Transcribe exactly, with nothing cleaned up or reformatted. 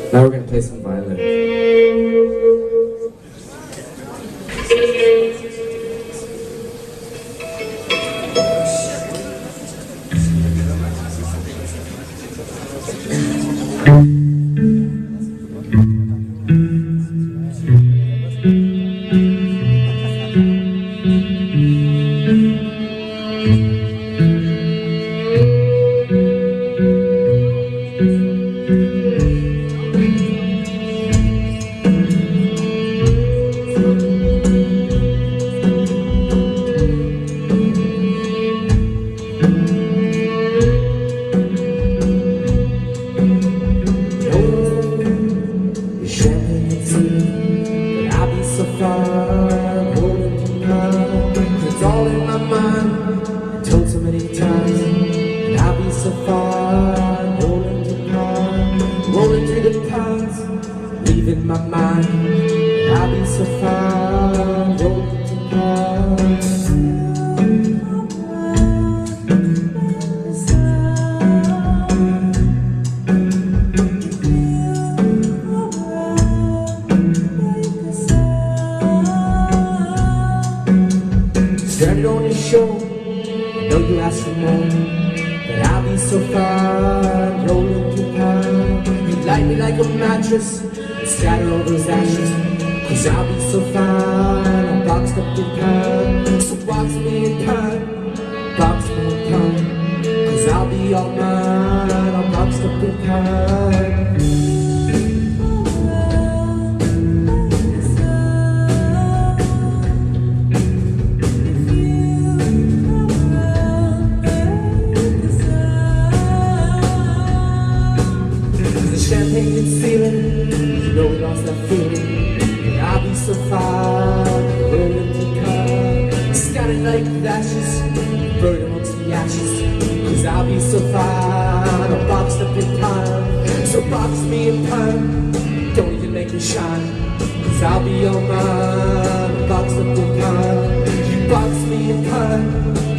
Now we're going to play some violin. It's all in my mind, told so many times, and I'll be so far, rolling through pond, rolling through the ponds, leaving my mind, and I'll be so far, rolling through ponds. Started on your show, I know you asked for more, but I'll be so far, rolling through pond. You light me like a mattress, and scatter all those ashes, cause I'll be so fine, I'm boxed up in pond. So box me in pond, box me in pond, cause I'll be all mine, I'm boxed up in pond. Champagne concealing, you know we lost that feeling, but I'll be so far, rolling through pond, scattered like ashes, burned amongst the ashes, cause I'll be so far, I'm boxed up in pond. So box me in pond, don't even make me shine, cause I'll be all mine, I'm boxed up in pond. You box me in pond,